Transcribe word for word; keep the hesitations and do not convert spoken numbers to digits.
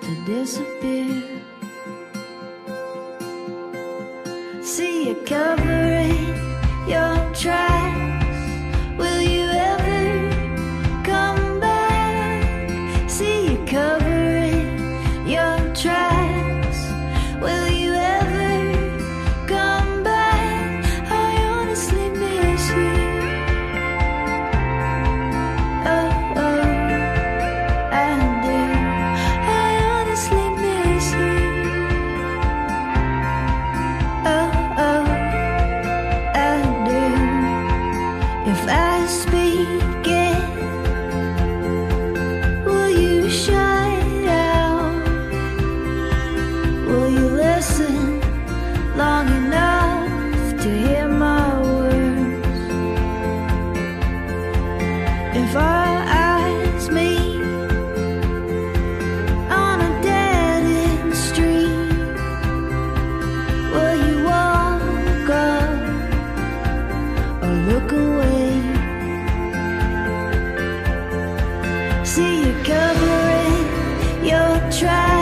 to disappear. See you covering your tracks. Will you ever come back? See you covering your tracks. Will you ever come back? I honestly miss you. Oh, oh, I do. I honestly miss you. Oh, oh, I do. If I speak it, will you shut out? Will you listen long enough to hear my words? If our eyes meet on a dead-end street, will you walk up or look away? See you covering your tracks.